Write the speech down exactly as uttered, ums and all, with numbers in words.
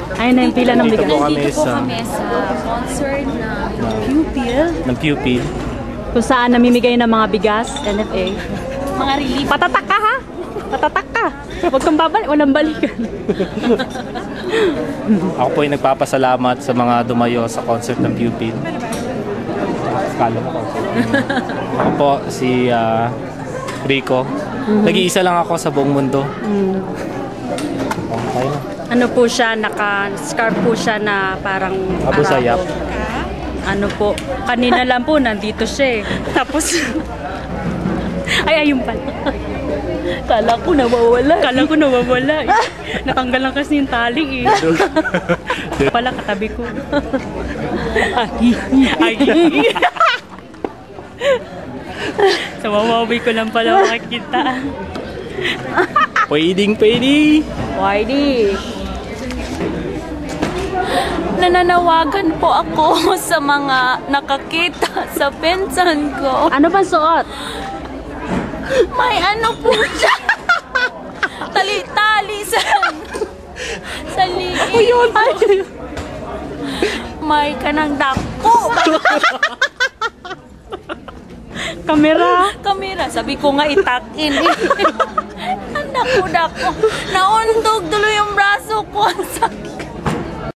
Ayun na yung pila ng bigas. Dito po kami Nandito po sa, kami sa concert ng Pupil. ng Pupil. Kung saan namimigay ng mga bigas, N F A. Mga relief. Patatak ka ha! Patatak ka! Huwag kang babalik, walang balikan. Ako po ay nagpapasalamat sa mga dumayo sa concert ng Pupil. Kala mo concert. Ako po si uh, Rico. Mm-hmm. Nag-iisa lang ako sa buong mundo. Mm. Okay na. Ano po siya, naka-scarf po siya na parang Abu Sayyaf. Ano po, kanina lang po, nandito siya eh. Tapos, ay ayun pala. Kala ko nawawala. Kala ko nawawala eh. Natanggal lang kasi yung tali eh. Pala katabi ko. Ay, ay. Sa wawawi ko lang pala makikita. Pwedeng, pwede. Whitey. Nananawagan po ako sa mga nakakita sa pensan ko. Ano ba suot? May ano po siya. Tali-tali sa sa liit. May kanang dako. Kamera. Kamera. Sabi ko nga itakin. Ang dako-dako. Naundog tuloy yung braso ko. Ang sakit.